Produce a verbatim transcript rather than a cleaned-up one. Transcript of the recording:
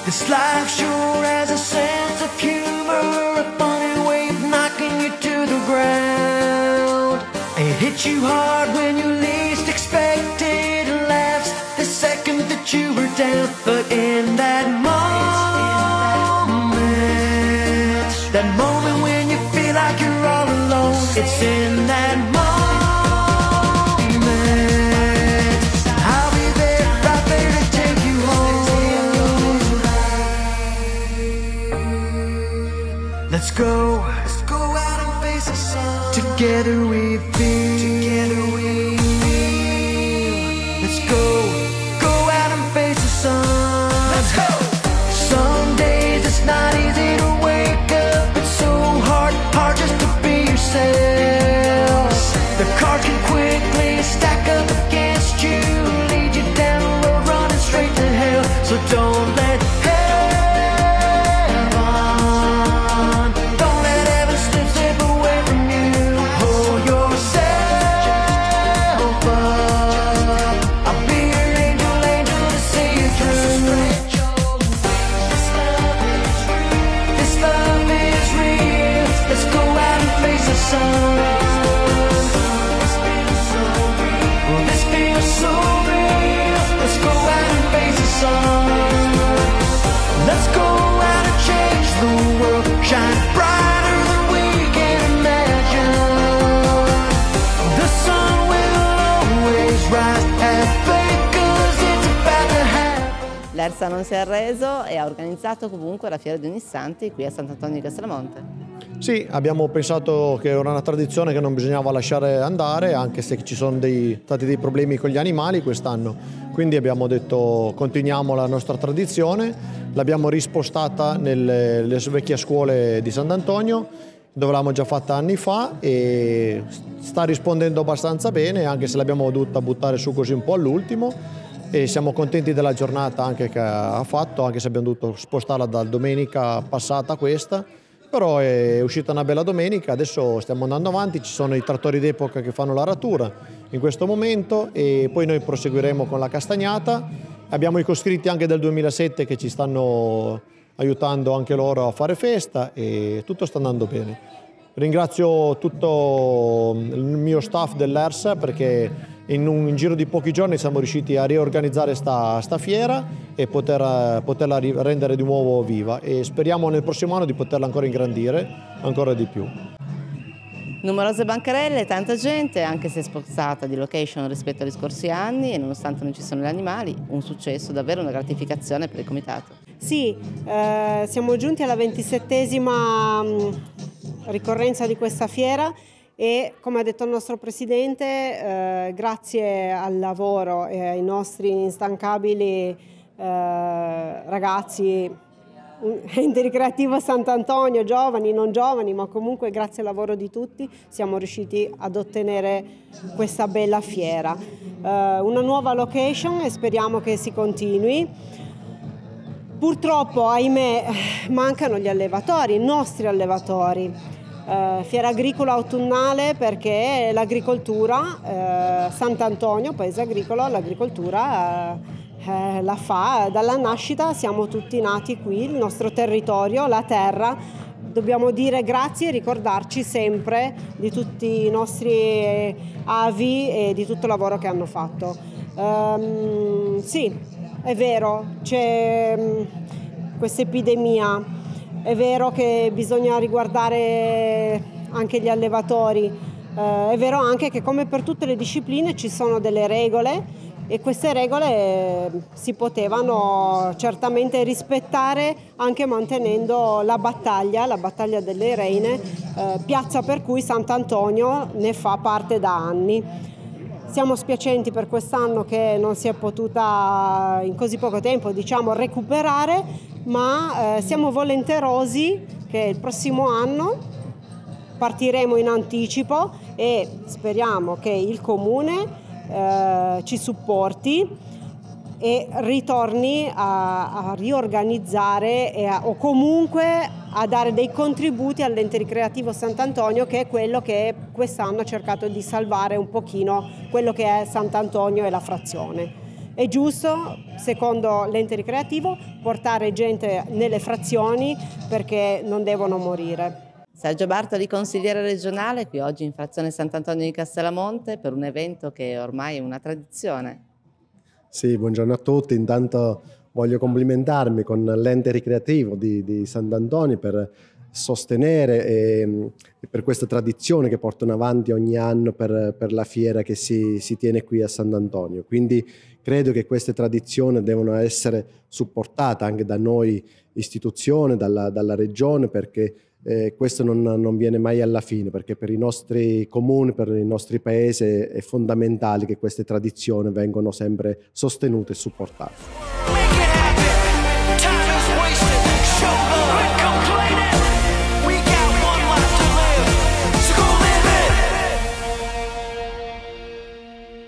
This life sure has a sense of humor, a funny way of knocking you to the ground. It hits you hard when you least expect it, and laughs the second that you were down. But in that moment, that moment when you feel like you're all alone, it's in that moment. Let's go, let's go out and face the sun. Together we feel, together we feel. Let's go, go out and face the sun. Let's go. Some days it's not easy to wake up. It's so hard, hard just to be yourself. The cards can quickly stack up against you, lead you down a road running straight to hell. So don't let L'Ersa non si è arreso e ha organizzato comunque la Fiera di Ognissanti qui a Sant'Antonio di Castellamonte. Sì, abbiamo pensato che era una tradizione che non bisognava lasciare andare, anche se ci sono dei, stati dei problemi con gli animali quest'anno. Quindi abbiamo detto continuiamo la nostra tradizione, l'abbiamo rispostata nelle, nelle vecchie scuole di Sant'Antonio, dove l'avevamo già fatta anni fa, e sta rispondendo abbastanza bene, anche se l'abbiamo dovuta buttare su così un po' all'ultimo. E siamo contenti della giornata anche che ha fatto, anche se abbiamo dovuto spostarla da domenica passata a questa, però è uscita una bella domenica. Adesso stiamo andando avanti, ci sono i trattori d'epoca che fanno l'aratura in questo momento e poi noi proseguiremo con la castagnata. Abbiamo i coscritti anche del duemilasette che ci stanno aiutando anche loro a fare festa e tutto sta andando bene. Ringrazio tutto il mio staff dell'Ersa perché in un in giro di pochi giorni siamo riusciti a riorganizzare sta, sta fiera e poter, poterla rendere di nuovo viva, e speriamo nel prossimo anno di poterla ancora ingrandire ancora di più. Numerose bancarelle, tanta gente, anche se spostata di location rispetto agli scorsi anni, e nonostante non ci sono gli animali, un successo, davvero una gratificazione per il comitato. Sì, eh, siamo giunti alla ventisettesima ricorrenza di questa fiera e, come ha detto il nostro Presidente, eh, grazie al lavoro e ai nostri instancabili eh, ragazzi, ente ricreativo Sant'Antonio, giovani, non giovani, ma comunque grazie al lavoro di tutti siamo riusciti ad ottenere questa bella fiera. Eh, una nuova location e speriamo che si continui. Purtroppo, ahimè, mancano gli allevatori, i nostri allevatori. Uh, fiera agricola autunnale perché l'agricoltura, uh, Sant'Antonio, paese agricolo, l'agricoltura uh, uh, la fa dalla nascita, siamo tutti nati qui, il nostro territorio, la terra. Dobbiamo dire grazie e ricordarci sempre di tutti i nostri avi e di tutto il lavoro che hanno fatto. Um, sì, è vero, c'è um, questa epidemia. È vero che bisogna riguardare anche gli allevatori, eh, è vero anche che come per tutte le discipline ci sono delle regole e queste regole si potevano certamente rispettare anche mantenendo la battaglia, la battaglia delle Reine, eh, piazza per cui Sant'Antonio ne fa parte da anni. Siamo spiacenti per quest'anno che non si è potuta in così poco tempo, diciamo, recuperare, ma eh, siamo volenterosi che il prossimo anno partiremo in anticipo e speriamo che il Comune eh, ci supporti e ritorni a, a riorganizzare e a, o comunque a dare dei contributi all'ente ricreativo Sant'Antonio, che è quello che quest'anno ha cercato di salvare un pochino quello che è Sant'Antonio e la frazione. È giusto, secondo l'ente ricreativo, portare gente nelle frazioni perché non devono morire. Sergio Bartoli, consigliere regionale, qui oggi in frazione Sant'Antonio di Castellamonte per un evento che ormai è una tradizione. Sì, buongiorno a tutti. Intanto voglio complimentarmi con l'ente ricreativo di, di Sant'Antonio per sostenere e, e per questa tradizione che portano avanti ogni anno per, per la fiera che si, si tiene qui a Sant'Antonio. Quindi credo che queste tradizioni devono essere supportate anche da noi istituzioni, dalla, dalla regione, perché eh, questo non, non viene mai alla fine, perché per i nostri comuni, per i nostri paesi è fondamentale che queste tradizioni vengano sempre sostenute e supportate.